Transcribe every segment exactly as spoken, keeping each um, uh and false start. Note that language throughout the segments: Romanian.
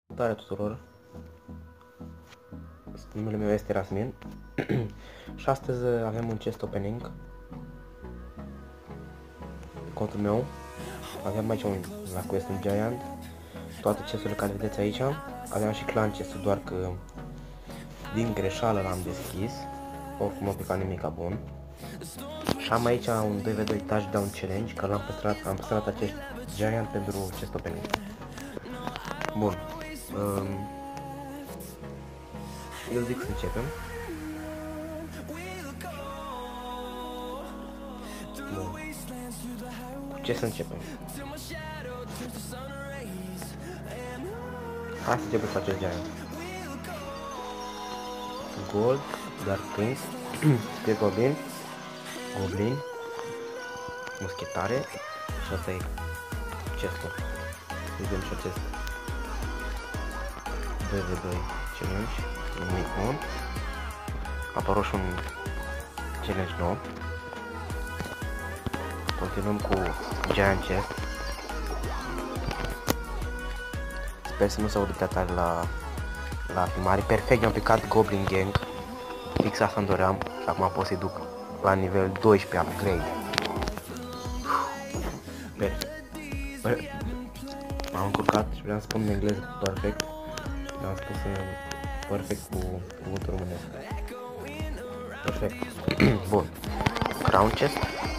Salutare tuturor! Numele meu este Rasmin și astăzi avem un chest opening pe contul meu. Avem aici un, la quest un giant, toate chesturile care vedeți aici. Aveam și clan chestul, doar că din greșeală l-am deschis. Oricum nu a picat nimica bun. Și am aici un doi v doi touchdown challenge, că l-am păstrat, am păstrat acest giant pentru chest opening. Bun. Um, Eu zic să începem. Bun. Cu ce să începem? Hai să începem cu acest giant. Gold, Dark Prince, Spear Goblin, Goblin, Muschetare și asta e chestul. Vedem și acest doi v doi challenge, nimic bun. A apărut și un challenge nou. Continuăm cu Giant Chest. Sper să nu se audă prea tare la, la filmare. Perfect, mi-am picat Goblin Gang. Fix asta îmi doream și acum pot să-i duc la nivel doisprezece upgrade. Perfect. M-am încurcat și vreau să spun în engleză perfect. Am spus perfect cu cuvântul românesc. Perfect. Bun. Crown chest.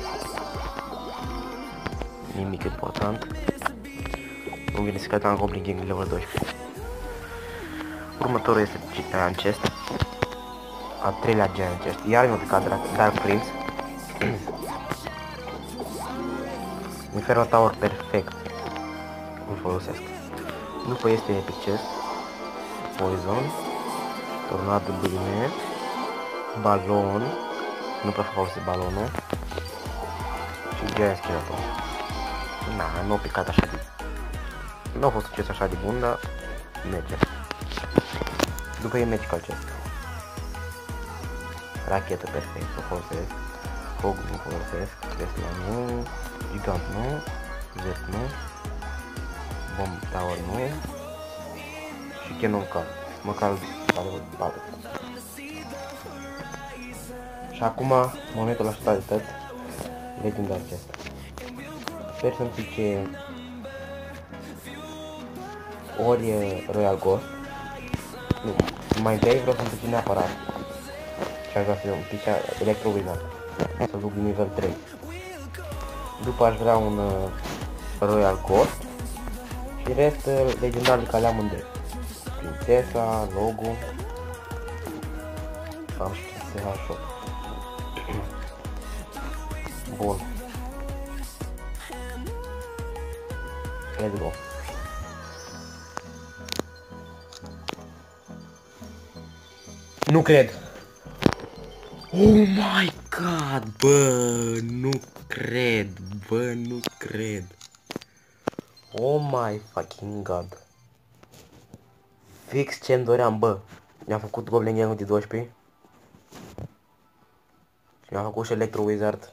Nimic important. Nu vine să am Goblin Gang level doisprezece. Următorul este Giant chest. A treilea Giant chest. Iar mi-a picat Dark Prince. Inferno Tower perfect. Îl folosesc. După este Epic chest. Poison, Tornado Bine, Balon, nu prea folosesc balonul și Giant Skeleton. Na, nu a picat așa de... Nu a fost un chest așa de bun, dar merge. După e Magical chest. Rachetă perfect, o folosesc. Fog nu folosesc, Tesla nu, Gigant nu, Zet nu, Bomb Tower nu. Și Canon Card, măcar level patru. Și acum, momentul așteptat de tot, legendar acesta. Sper să-mi pice ori Royal Ghost. Nu, mai întâi vreau să-mi pice neapărat. Și aș vrea să-mi pice Electro Wizard, să duc din nivel trei. După aș vrea un uh, Royal Ghost. Și rest uh, legendarul ca le-am mândrit. Prințesa, logo. Am și Prințesa Shop. Bun. Let's go. Nu cred. Oh my god, bă, nu cred, bă, nu cred. Oh my fucking god. Fix ce-mi doream, bă. Mi-am făcut Goblin Gang de doisprezece. Și mi-am făcut și Electro Wizard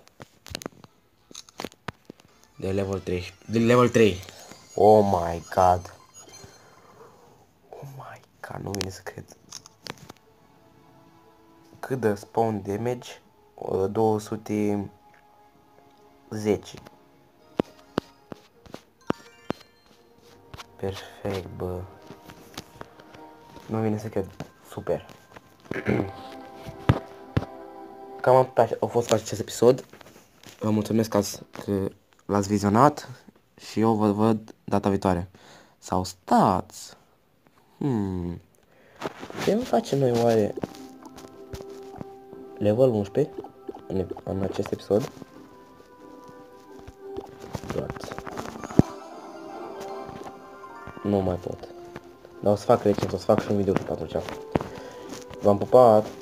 de level trei. De level trei. Oh my god. Oh my god, nu vine să cred. Cât de spawn damage? două sute zece. Perfect, bă. Nu vine să cred. Super. Cam atât a fost acest episod. Vă mulțumesc că l-ați vizionat și eu vă văd data viitoare. Sau stați. Hmm. Ce îmi facem noi oare? Level unsprezece în, în acest episod. Luați. Nu mai pot. Dar o să fac recent, o să fac și un video după atunci. V-am pupat!